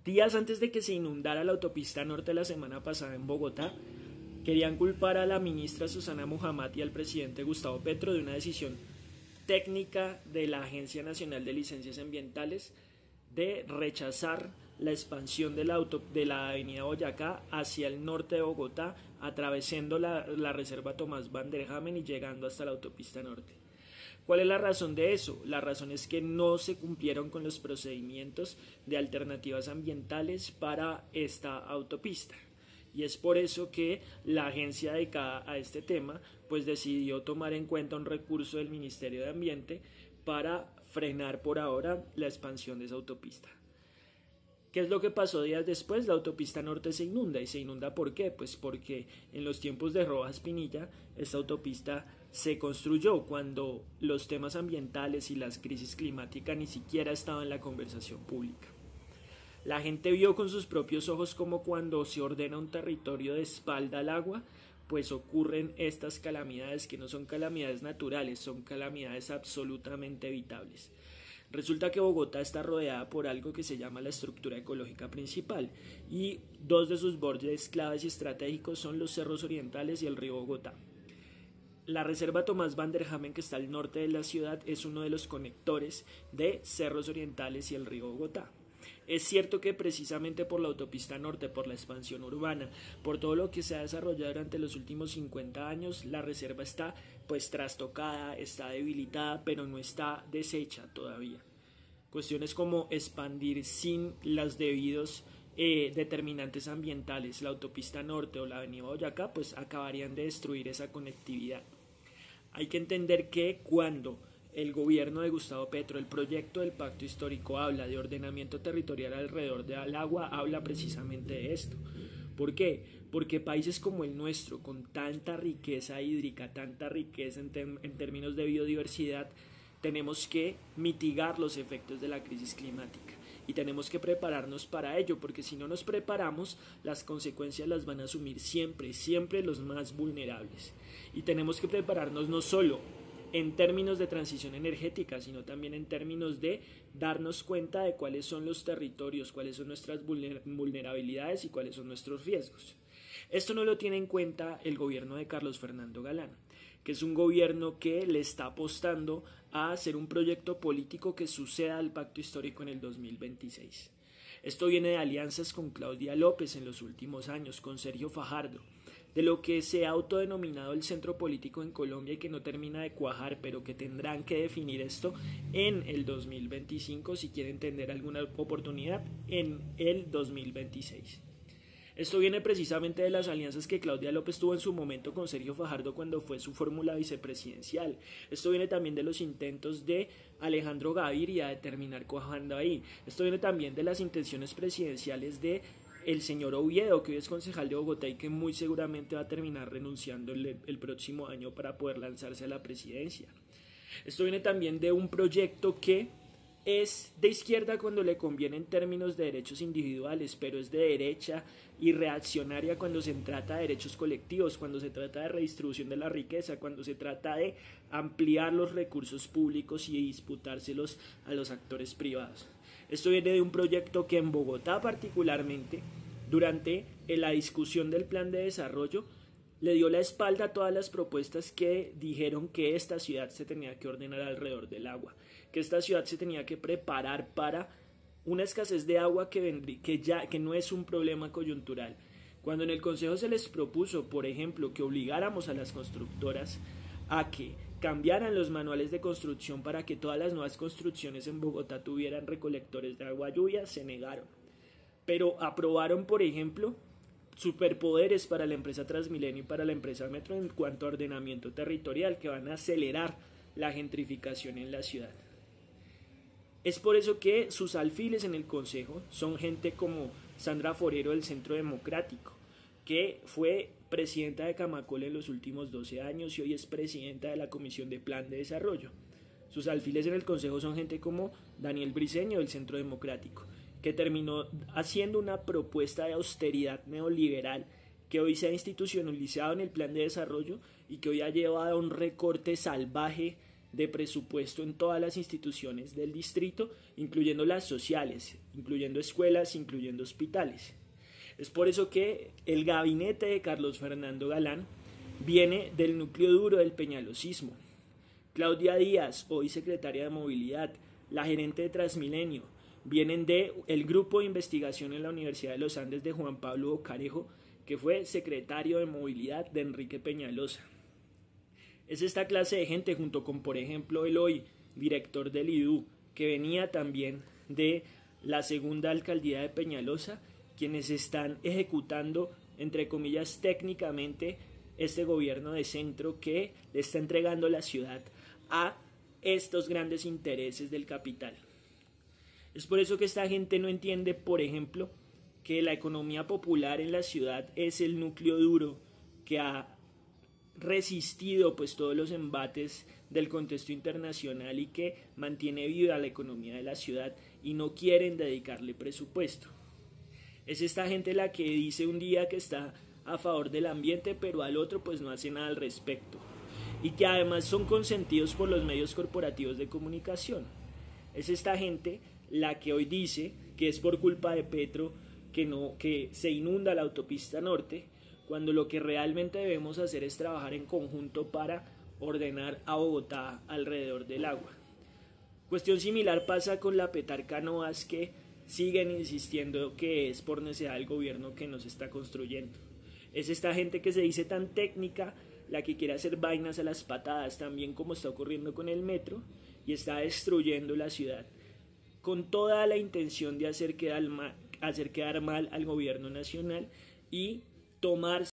Días antes de que se inundara la autopista norte la semana pasada en Bogotá, querían culpar a la ministra Susana Muhammad y al presidente Gustavo Petro de una decisión técnica de la Agencia Nacional de Licencias Ambientales de rechazar la expansión de la avenida Boyacá hacia el norte de Bogotá, atravesando la reserva Tomás Van der Hamen y llegando hasta la autopista norte. ¿Cuál es la razón de eso? La razón es que no se cumplieron con los procedimientos de alternativas ambientales para esta autopista. Y es por eso que la agencia dedicada a este tema pues decidió tomar en cuenta un recurso del Ministerio de Ambiente para frenar por ahora la expansión de esa autopista. ¿Qué es lo que pasó días después? La autopista norte se inunda. ¿Y se inunda por qué? Pues porque en los tiempos de Rojas Pinilla esta autopista se construyó cuando los temas ambientales y las crisis climáticas ni siquiera estaban en la conversación pública. La gente vio con sus propios ojos como cuando se ordena un territorio de espalda al agua, pues ocurren estas calamidades que no son calamidades naturales, son calamidades absolutamente evitables. Resulta que Bogotá está rodeada por algo que se llama la estructura ecológica principal y dos de sus bordes claves y estratégicos son los cerros orientales y el río Bogotá. La reserva Tomás Van der Hamen, que está al norte de la ciudad, es uno de los conectores de cerros orientales y el río Bogotá. Es cierto que precisamente por la autopista norte, por la expansión urbana, por todo lo que se ha desarrollado durante los últimos 50 años, la reserva está pues trastocada, está debilitada, pero no está deshecha todavía. Cuestiones como expandir sin los debidos determinantes ambientales la autopista norte o la avenida Boyacá, pues acabarían de destruir esa conectividad. Hay que entender que cuando el gobierno de Gustavo Petro, el proyecto del pacto histórico habla de ordenamiento territorial alrededor del agua, habla precisamente de esto. ¿Por qué? Porque países como el nuestro, con tanta riqueza hídrica, tanta riqueza en términos de biodiversidad, tenemos que mitigar los efectos de la crisis climática y tenemos que prepararnos para ello, porque si no nos preparamos, las consecuencias las van a asumir siempre los más vulnerables. Y tenemos que prepararnos no solo en términos de transición energética, sino también en términos de darnos cuenta de cuáles son los territorios, cuáles son nuestras vulnerabilidades y cuáles son nuestros riesgos. Esto no lo tiene en cuenta el gobierno de Carlos Fernando Galán, que es un gobierno que le está apostando a hacer un proyecto político que suceda al pacto histórico en el 2026. Esto viene de alianzas con Claudia López en los últimos años, con Sergio Fajardo, de lo que se ha autodenominado el centro político en Colombia y que no termina de cuajar, pero que tendrán que definir esto en el 2025 si quieren tener alguna oportunidad en el 2026. Esto viene precisamente de las alianzas que Claudia López tuvo en su momento con Sergio Fajardo cuando fue su fórmula vicepresidencial. Esto viene también de los intentos de Alejandro Gaviria de terminar cuajando ahí. Esto viene también de las intenciones presidenciales de el señor Oviedo, que hoy es concejal de Bogotá y que muy seguramente va a terminar renunciando el próximo año para poder lanzarse a la presidencia. Esto viene también de un proyecto que es de izquierda cuando le conviene en términos de derechos individuales, pero es de derecha y reaccionaria cuando se trata de derechos colectivos, cuando se trata de redistribución de la riqueza, cuando se trata de ampliar los recursos públicos y disputárselos a los actores privados. Esto viene de un proyecto que en Bogotá particularmente, durante la discusión del plan de desarrollo, le dio la espalda a todas las propuestas que dijeron que esta ciudad se tenía que ordenar alrededor del agua, que esta ciudad se tenía que preparar para una escasez de agua que no es un problema coyuntural. Cuando en el Consejo se les propuso, por ejemplo, que obligáramos a las constructoras a que cambiaran los manuales de construcción para que todas las nuevas construcciones en Bogotá tuvieran recolectores de agua lluvia, se negaron. Pero aprobaron, por ejemplo, superpoderes para la empresa Transmilenio y para la empresa Metro en cuanto a ordenamiento territorial que van a acelerar la gentrificación en la ciudad. Es por eso que sus alfiles en el Consejo son gente como Sandra Forero del Centro Democrático, que fue presidenta de Camacol en los últimos 12 años y hoy es presidenta de la Comisión de Plan de Desarrollo. Sus alfiles en el Consejo son gente como Daniel Briceño del Centro Democrático, que terminó haciendo una propuesta de austeridad neoliberal que hoy se ha institucionalizado en el plan de desarrollo y que hoy ha llevado a un recorte salvaje de presupuesto en todas las instituciones del distrito, incluyendo las sociales, incluyendo escuelas, incluyendo hospitales. Es por eso que el gabinete de Carlos Fernando Galán viene del núcleo duro del peñalosismo. Claudia Díaz, hoy secretaria de Movilidad, la gerente de Transmilenio, vienen del grupo de investigación en la Universidad de los Andes de Juan Pablo Bocarejo, que fue secretario de Movilidad de Enrique Peñalosa. Es esta clase de gente, junto con, por ejemplo, el hoy director del IDU, que venía también de la segunda alcaldía de Peñalosa, quienes están ejecutando, entre comillas, técnicamente, este gobierno de centro que le está entregando la ciudad a estos grandes intereses del capital. Es por eso que esta gente no entiende, por ejemplo, que la economía popular en la ciudad es el núcleo duro que ha resistido pues todos los embates del contexto internacional y que mantiene viva la economía de la ciudad, y no quieren dedicarle presupuesto. Es esta gente la que dice un día que está a favor del ambiente, pero al otro pues no hace nada al respecto, y que además son consentidos por los medios corporativos de comunicación. Es esta gente la que hoy dice que es por culpa de Petro que se inunda la autopista norte, cuando lo que realmente debemos hacer es trabajar en conjunto para ordenar a Bogotá alrededor del agua. Cuestión similar pasa con la Petarca Novas, que siguen insistiendo que es por necesidad del gobierno que nos está construyendo. Es esta gente que se dice tan técnica la que quiere hacer vainas a las patadas, también como está ocurriendo con el metro, y está destruyendo la ciudad, con toda la intención de hacer quedar mal al gobierno nacional y tomar